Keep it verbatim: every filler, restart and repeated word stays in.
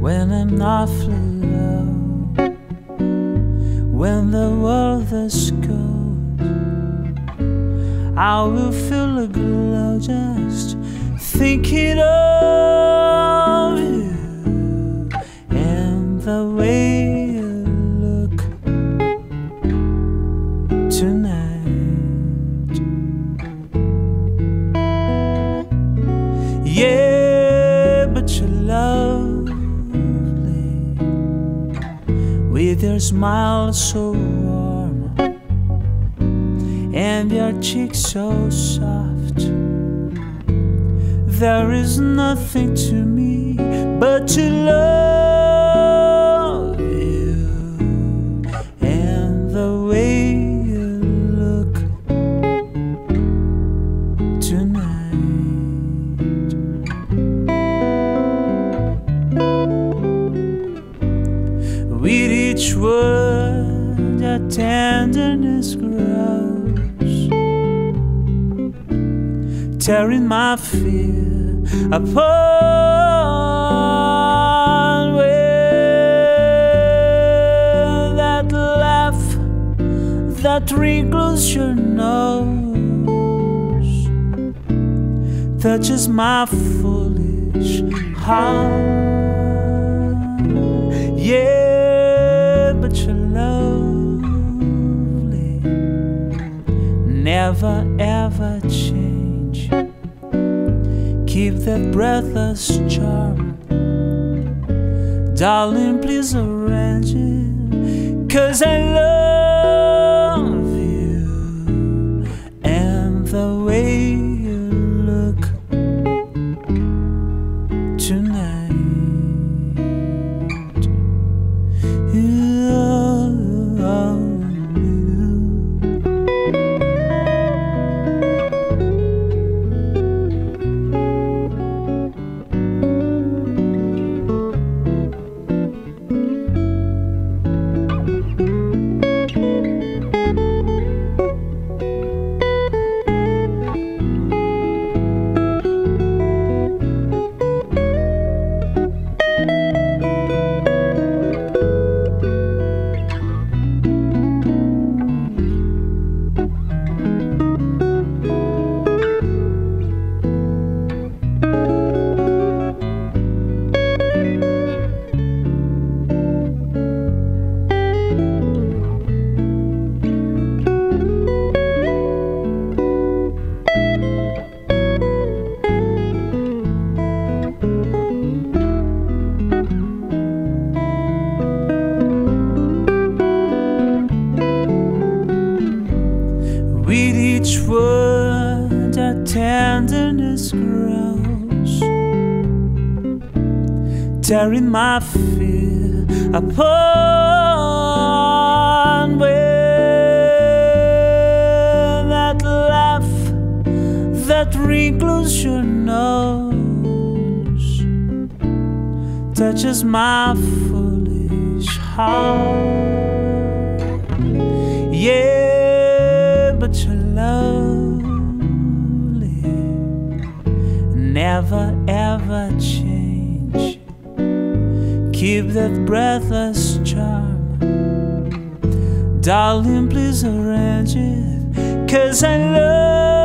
when I'm awfully low, when the world is cold, I will feel a glow just thinking of you and the way you look tonight. Yeah, but you're lovely with your smile so warm and your cheeks so soft. There is nothing to me but to love you and the way you look tonight. With each word your tenderness grows, tearing my fear apart with that laugh that wrinkles your nose, touches my foolish heart. Yeah, but you're lovely, never ever change. Keep that breathless charm, darling, please arrange it, 'cause I love you and the way you look tonight. With each word our tenderness grows, tearing my fear apart with that laugh that wrinkles your nose, touches my foolish heart. Yeah, but you're lovely, never ever change. Keep that breathless charm, darling, please arrange it, 'cause I love